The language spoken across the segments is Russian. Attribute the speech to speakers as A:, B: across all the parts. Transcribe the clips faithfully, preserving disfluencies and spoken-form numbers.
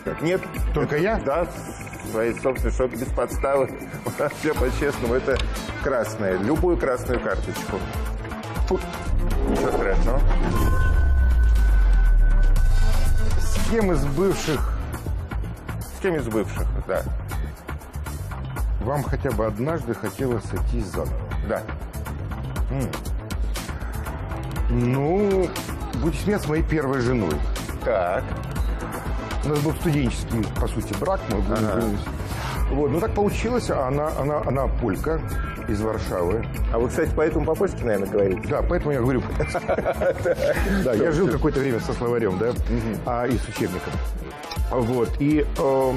A: Нет.
B: Только я?
A: Да, своей собственной, что без подставы. У нас все по-честному. Это красное. Любую красную карточку. Фу. Ничего страшного.
B: С кем из бывших...
A: С кем из бывших, да.
B: Вам хотя бы однажды хотелось сойтись заново?
A: Да.
B: М. Ну, будь смех с моей первой женой.
A: Так.
B: У нас был студенческий, по сути, брак. Мы
A: Ага.
B: Вот, ну так получилось. Она, она, она полька из Варшавы.
A: А вы, кстати, поэтому по-польски, наверное, говорите?
B: Да, поэтому я говорю. Да, я жил какое-то время со словарем, да, а и с учебником. Вот, и э,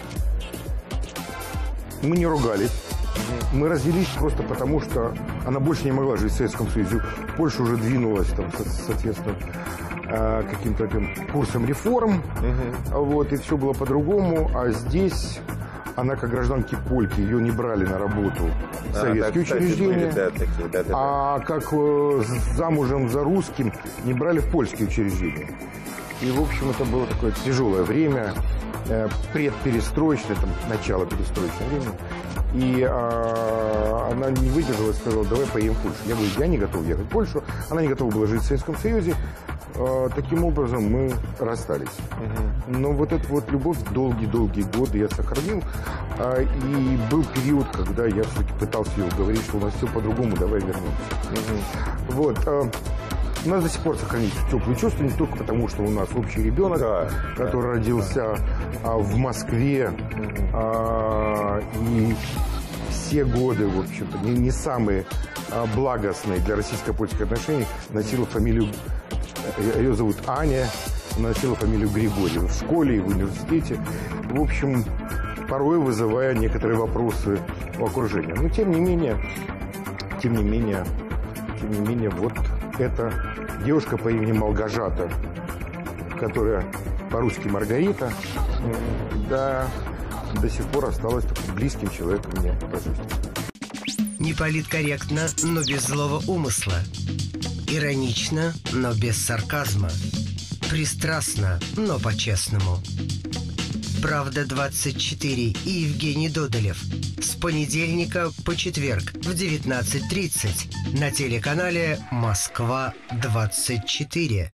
B: мы не ругались. Мы разделились просто потому, что она больше не могла жить в Советском Союзе. Польша уже двинулась, там, со- соответственно, э, каким-то таким курсом реформ. Вот, и все было по-другому. А здесь она, как гражданки польки, ее не брали на работу в
A: А,
B: советские
A: да, кстати,
B: учреждения.
A: были, да, такие, да, да, да.
B: А как э, замужем за русским не брали в польские учреждения. И, в общем, это было такое тяжелое время, э, предперестроечное, там, начало перестроечного времени. И э, она не выдержала и сказала: давай поедем в Польшу. Я говорю: я не готов ехать в Польшу. Она не готова была жить в Советском Союзе. Э, таким образом мы расстались. Но вот эту вот любовь долгие-долгие годы я сохранил. А, и был период, когда я все-таки пытался ее уговорить, что у нас все по-другому, давай вернемся. Вот. а, у нас до сих пор сохранились теплые чувства, не только потому, что у нас общий ребенок,
A: Да,
B: который
A: да,
B: родился а, в Москве. А, и все годы, в общем-то, не, не самые а, благостные для российско-польских отношений, носила фамилию, ее зовут Аня, носила фамилию Григорьев в школе и в университете. В общем, порой вызывая некоторые вопросы у окружения. Но тем не менее, тем не менее, тем не менее, вот эта девушка по имени Малгажата, которая по-русски Маргарита, да, до сих пор осталась таким близким человеком мне по жизни.
C: Не политкорректно, но без злого умысла. Иронично, но без сарказма. Пристрастно, но по-честному. «Правда двадцать четыре» и Евгений Додолев. С понедельника по четверг в девятнадцать тридцать на телеканале «Москва двадцать четыре».